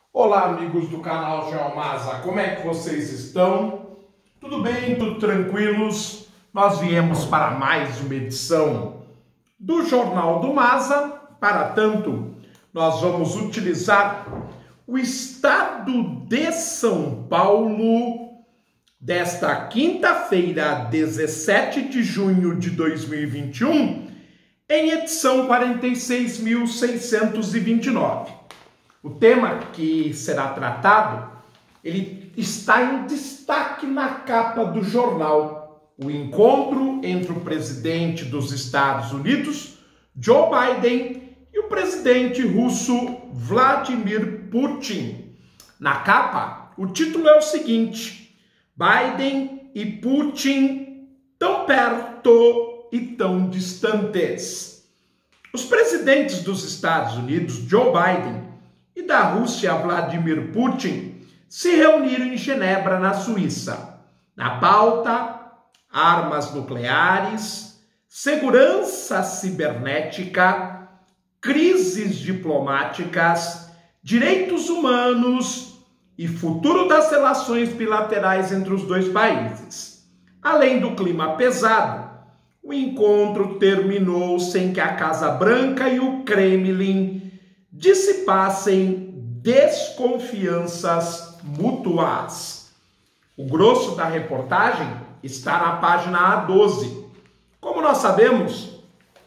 Olá, amigos do canal Geomasa, como é que vocês estão? Tudo bem? Tudo tranquilos? Nós viemos para mais uma edição do Jornal do Masa. Para tanto, nós vamos utilizar o estado de São Paulo desta quinta-feira, 17 de junho de 2021, em edição 46.629. O tema que será tratado, ele está em destaque na capa do jornal. O encontro entre o presidente dos Estados Unidos, Joe Biden, e o presidente russo, Vladimir Putin. Na capa, o título é o seguinte: Biden e Putin tão perto e tão distantes. Os presidentes dos Estados Unidos, Joe Biden, e da Rússia, Vladimir Putin, se reuniram em Genebra, na Suíça. Na pauta, armas nucleares, segurança cibernética, crises diplomáticas, direitos humanos e futuro das relações bilaterais entre os dois países. Além do clima pesado, o encontro terminou sem que a Casa Branca e o Kremlin dissipassem desconfianças mútuas. O grosso da reportagem está na página A12. Como nós sabemos,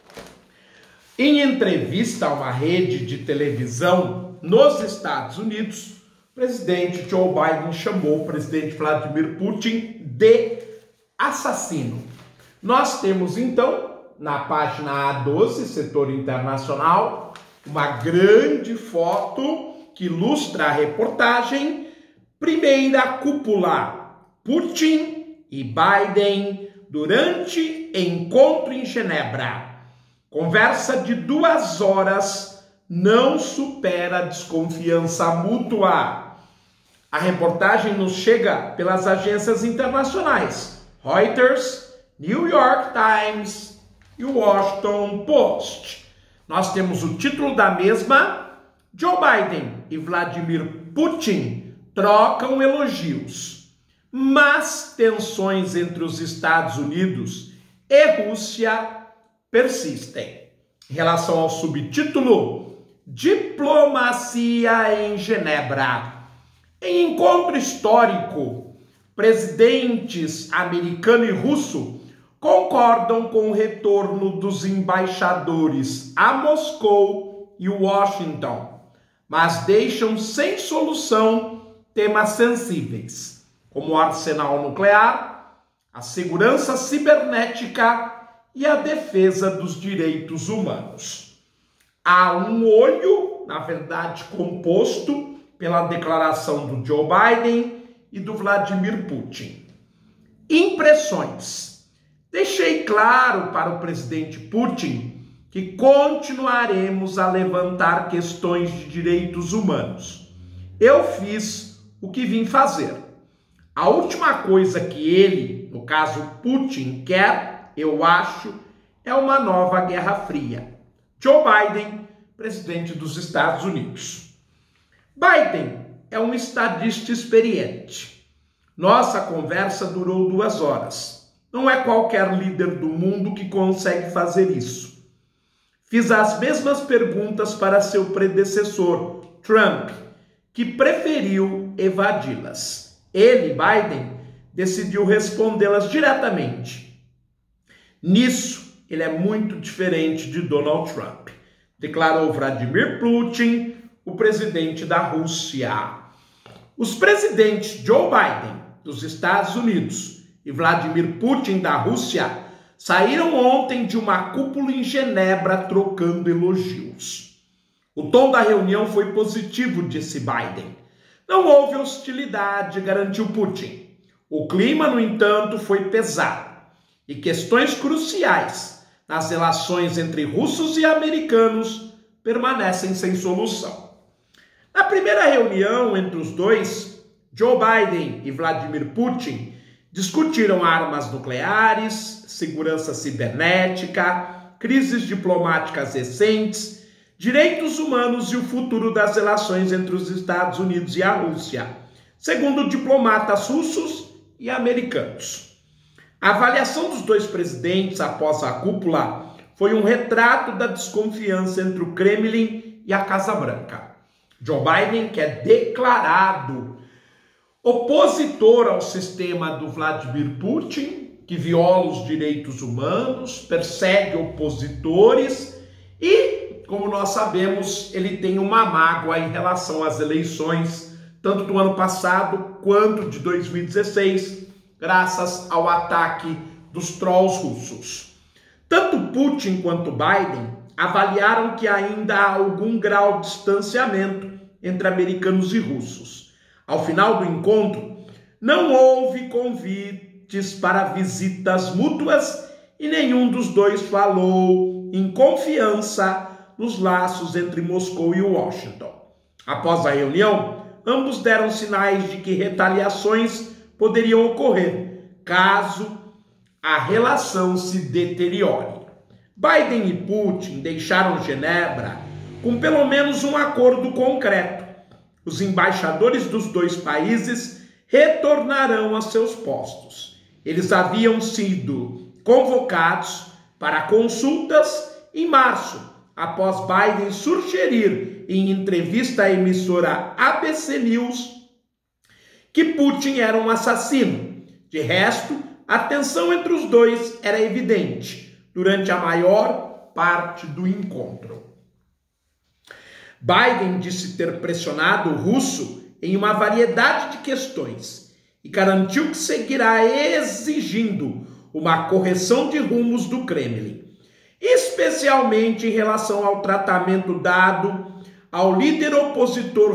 em entrevista a uma rede de televisão nos Estados Unidos, o presidente Joe Biden chamou o presidente Vladimir Putin de assassino. Nós temos então, na página A12, setor internacional, uma grande foto que ilustra a reportagem. Primeira cúpula: Putin e Biden durante encontro em Genebra. Conversa de 2 horas não supera a desconfiança mútua. A reportagem nos chega pelas agências internacionais Reuters, New York Times e Washington Post. Nós temos o título da mesma: Joe Biden e Vladimir Putin trocam elogios, mas tensões entre os Estados Unidos e Rússia persistem. Em relação ao subtítulo, Diplomacia em Genebra. Em encontro histórico, presidentes americano e russo concordam com o retorno dos embaixadores a Moscou e Washington, mas deixam sem solução temas sensíveis, como o arsenal nuclear, a segurança cibernética e a defesa dos direitos humanos. Há um olho, na verdade, composto pela declaração do Joe Biden e do Vladimir Putin. Impressões. Deixei claro para o presidente Putin que continuaremos a levantar questões de direitos humanos. Eu fiz o que vim fazer. A última coisa que ele, no caso Putin, quer, eu acho, é uma nova Guerra Fria. Joe Biden, presidente dos Estados Unidos. Biden é um estadista experiente. Nossa conversa durou 2 horas. Não é qualquer líder do mundo que consegue fazer isso. Fiz as mesmas perguntas para seu predecessor, Trump, que preferiu evadi-las. Ele, Biden, decidiu respondê-las diretamente. Nisso, ele é muito diferente de Donald Trump, declarou Vladimir Putin, o presidente da Rússia. Os presidentes Joe Biden, dos Estados Unidos, e Vladimir Putin, da Rússia, saíram ontem de uma cúpula em Genebra trocando elogios. O tom da reunião foi positivo, disse Biden. Não houve hostilidade, garantiu Putin. O clima, no entanto, foi pesado e questões cruciais nas relações entre russos e americanos permanecem sem solução. Na primeira reunião entre os dois, Joe Biden e Vladimir Putin discutiram armas nucleares, segurança cibernética, crises diplomáticas recentes, direitos humanos e o futuro das relações entre os Estados Unidos e a Rússia, segundo diplomatas russos e americanos. A avaliação dos dois presidentes após a cúpula foi um retrato da desconfiança entre o Kremlin e a Casa Branca. Joe Biden, que é declarado opositor ao sistema do Vladimir Putin, que viola os direitos humanos, persegue opositores e, como nós sabemos, ele tem uma mágoa em relação às eleições, tanto do ano passado quanto de 2016, graças ao ataque dos trolls russos. Tanto Putin quanto Biden avaliaram que ainda há algum grau de distanciamento entre americanos e russos. Ao final do encontro, não houve convites para visitas mútuas e nenhum dos dois falou em confiança nos laços entre Moscou e Washington. Após a reunião, ambos deram sinais de que retaliações poderiam ocorrer, caso a relação se deteriore. Biden e Putin deixaram Genebra com pelo menos um acordo concreto. Os embaixadores dos dois países retornarão a seus postos. Eles haviam sido convocados para consultas em março, após Biden sugerir em entrevista à emissora ABC News que Putin era um assassino. De resto, a tensão entre os dois era evidente durante a maior parte do encontro. Biden disse ter pressionado o russo em uma variedade de questões e garantiu que seguirá exigindo uma correção de rumos do Kremlin, especialmente em relação ao tratamento dado ao líder opositor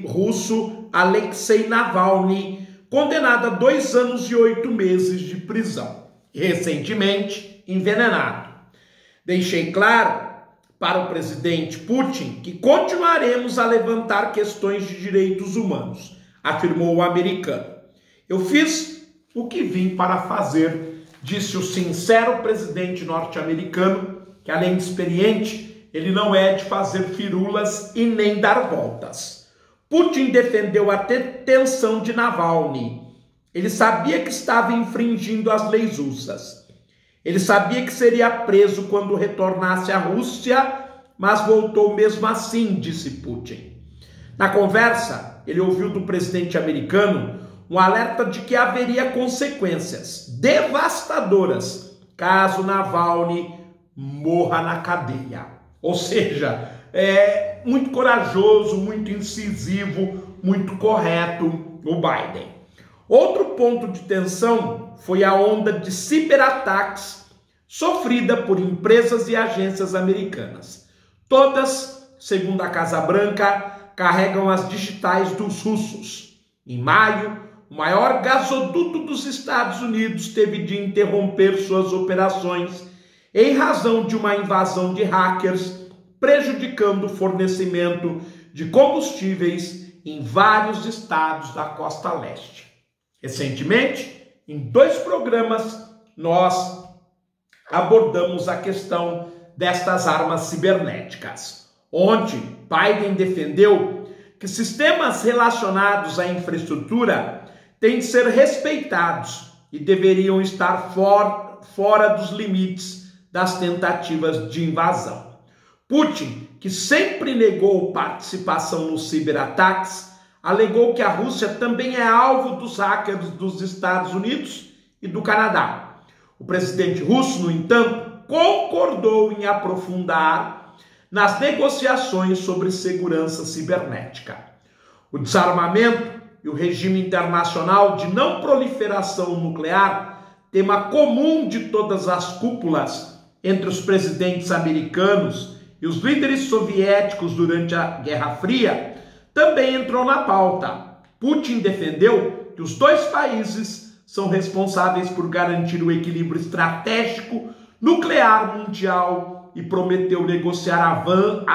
russo Alexei Navalny, condenado a 2 anos e 8 meses de prisão, e recentemente envenenado. Deixei claro para o presidente Putin que continuaremos a levantar questões de direitos humanos, afirmou o americano. Eu fiz o que vim para fazer, disse o sincero presidente norte-americano, que além de experiente, ele não é de fazer firulas e nem dar voltas. Putin defendeu a detenção de Navalny. Ele sabia que estava infringindo as leis russas. Ele sabia que seria preso quando retornasse à Rússia, mas voltou mesmo assim, disse Putin. Na conversa, ele ouviu do presidente americano um alerta de que haveria consequências devastadoras caso Navalny morra na cadeia. Ou seja, é muito corajoso, muito incisivo, muito correto o Biden. Outro ponto de tensão foi a onda de ciberataques sofrida por empresas e agências americanas. Todas, segundo a Casa Branca, carregam as digitais dos russos. Em maio, o maior gasoduto dos Estados Unidos teve de interromper suas operações em razão de uma invasão de hackers, prejudicando o fornecimento de combustíveis em vários estados da costa leste. Recentemente, em 2 programas, nós abordamos a questão destas armas cibernéticas. Ontem, Biden defendeu que sistemas relacionados à infraestrutura têm de ser respeitados e deveriam estar fora dos limites das tentativas de invasão. Putin, que sempre negou participação nos ciberataques, alegou que a Rússia também é alvo dos hackers dos Estados Unidos e do Canadá. O presidente russo, no entanto, concordou em aprofundar nas negociações sobre segurança cibernética. O desarmamento e o regime internacional de não proliferação nuclear, tema comum de todas as cúpulas entre os presidentes americanos e os líderes soviéticos durante a Guerra Fria, também entrou na pauta. Putin defendeu que os dois países são responsáveis por garantir o equilíbrio estratégico nuclear mundial e prometeu negociar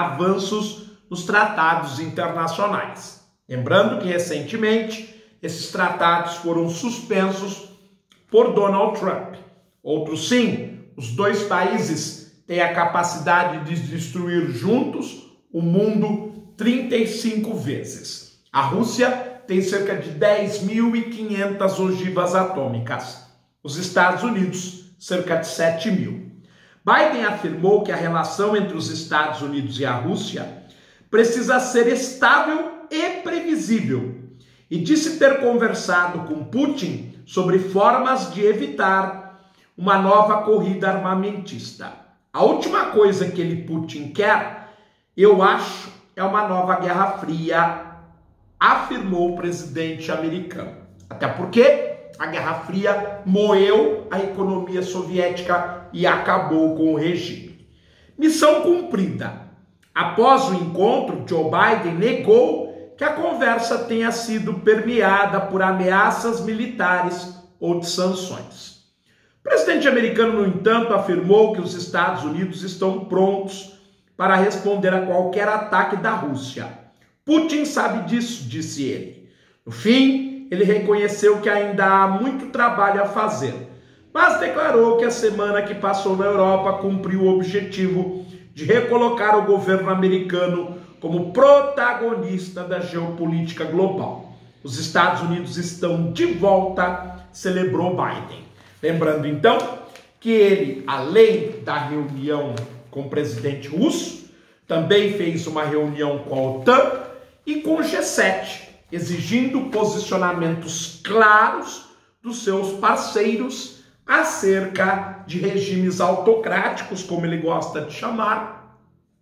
avanços nos tratados internacionais. Lembrando que recentemente esses tratados foram suspensos por Donald Trump. Outros sim, os dois países têm a capacidade de destruir juntos o mundo 35 vezes. A Rússia tem cerca de 10.500 ogivas atômicas. Os Estados Unidos, cerca de 7.000. Biden afirmou que a relação entre os Estados Unidos e a Rússia precisa ser estável e previsível, e disse ter conversado com Putin sobre formas de evitar uma nova corrida armamentista. A última coisa que Putin quer, eu acho, é uma nova Guerra Fria, afirmou o presidente americano. Até porque a Guerra Fria moeu a economia soviética e acabou com o regime. Missão cumprida. Após o encontro, Joe Biden negou que a conversa tenha sido permeada por ameaças militares ou de sanções. O presidente americano, no entanto, afirmou que os Estados Unidos estão prontos para responder a qualquer ataque da Rússia. Putin sabe disso, disse ele. No fim, ele reconheceu que ainda há muito trabalho a fazer, mas declarou que a semana que passou na Europa cumpriu o objetivo de recolocar o governo americano como protagonista da geopolítica global. Os Estados Unidos estão de volta, celebrou Biden. Lembrando então que ele, além da reunião com o presidente russo, também fez uma reunião com a OTAN e com o G7, exigindo posicionamentos claros dos seus parceiros acerca de regimes autocráticos, como ele gosta de chamar,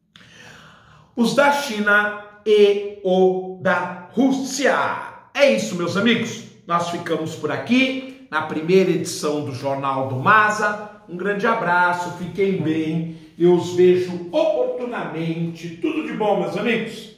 os da China e o da Rússia. É isso, meus amigos. Nós ficamos por aqui na primeira edição do Jornal do Maza. Um grande abraço, fiquem bem. Eu os vejo oportunamente. Tudo de bom, meus amigos.